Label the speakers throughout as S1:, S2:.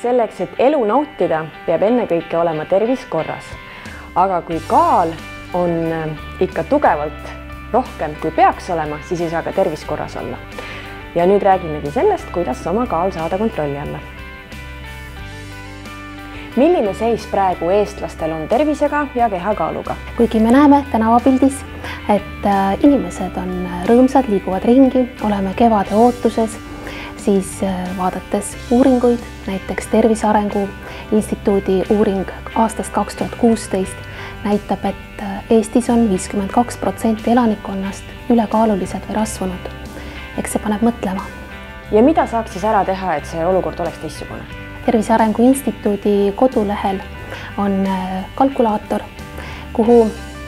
S1: selleks, et elu nautida, peab ennekõike olema tervis korras. Aga kui kaal on ikka tugevalt rohkem, kui peaks olema, siis ei saa ka tervis korras olla. Ja nüüd räägimegi sellest, kuidas oma kaal saada kontrolli alla. Milline seis praegu eestlastel on tervisega ja kehakaaluga?
S2: Kuigi me näeme tänavapildis, et inimesed on rõõmsad, liiguvad ringi, oleme kevade ootuses, siis vaadates uuringuid, näiteks Tervise Arengu Instituudi uuring aastast 2016 näitab, et Eestis on 52% elanikkonnast ülekaalulised või rasvunud. Eks see paneb mõtlema.
S1: Ja mida saaks siis ära teha, et see olukord oleks teistsugune?
S2: Tervise Arengu Instituudi kodulehel on kalkulaator, kuhu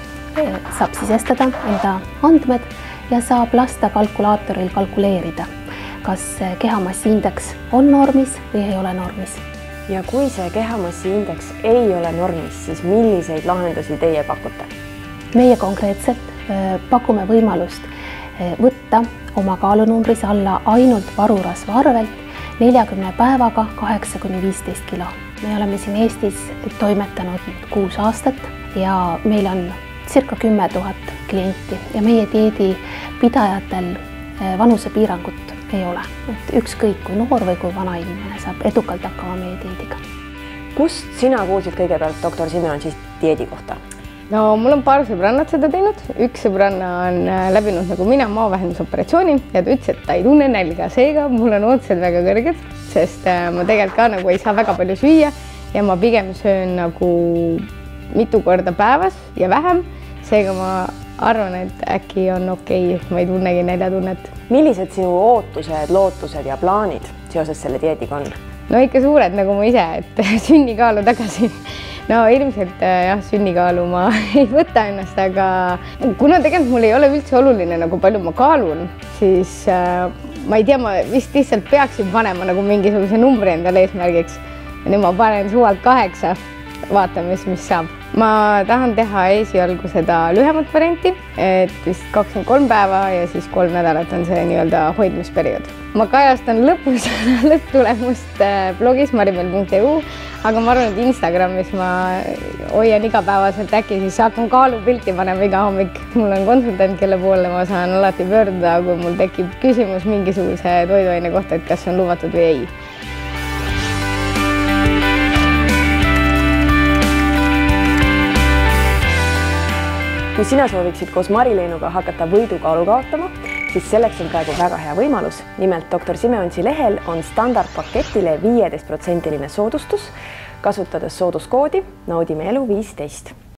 S2: saab sisestada enda andmed ja saab lasta kalkulaatoril kalkuleerida, kas kehamassiindeks on normis või ei ole normis.
S1: Ja kui see kehamassiindeks ei ole normis, siis milliseid lahendusi teie pakute?
S2: Meie konkreetselt pakume võimalust võtta oma kaalunumbris alla ainult varurasva arvelt 40 päevaga 8–15 kilo. Me oleme siin Eestis toimetanud 6 aastat ja meil on circa 10 000 klienti ja meie dieedi pidajatel vanusepiirangut ei ole. Ükskõik kui noor või kui vana inimene saab edukalt hakkama meie dieediga.
S1: Kust sina kuulsid kõigepealt doktor Simeonsi dieedi kohta?
S3: No mul on paar sõbrannat seda teinud. Üks sõbranna on läbinud nagu mina maavähendusoperatsiooni ja ta ütles, et ta ei tunne nälga. Seega mul on ootused väga kõrged, sest ma tegelikult ka nagu ei saa väga palju süüa ja ma pigem söön nagu mitu korda päevas ja vähem. Seega ma arvan, et äkki on okei, ma ei tunnegi näljatunnet.
S1: Millised sinu ootused, lootused ja plaanid seoses selle dieediga on?
S3: No ikka suured nagu ma ise, et sünnikaalu tagasi. No ilmselt jah, sünnikaalu ma ei võta ennast, aga kuna tegelikult mul ei ole üldse oluline, nagu palju ma kaalun, siis ma ei tea, ma vist lihtsalt peaksin panema nagu mingisuguse numbri endale eesmärgiks. Ja nüüd ma panen suvalt 8, vaatame, mis saab. Ma tahan teha esialgu seda lühemat varianti, et vist 23 päeva ja siis 3 nädalat on see nii-öelda hoidmisperiood. Ma kajastan lõpus lõpptulemust blogis marimel.eu, aga ma arvan, et Instagramis ma hoian igapäevaselt äkki, siis hakkan kaalupilti panema iga hommik. Mul on konsultant, kelle poole ma saan alati pöörduda, kui mul tekib küsimus mingisuguse toiduaine kohta, et kas on lubatud või ei.
S1: Kui sina sooviksid koos Mari-Leenuga hakata võidukaalu kaotama, siis selleks on praegu väga hea võimalus. Nimelt doktor Simeonsi lehel on standardpaketile 15% soodustus, kasutades sooduskoodi Naudime elu 15.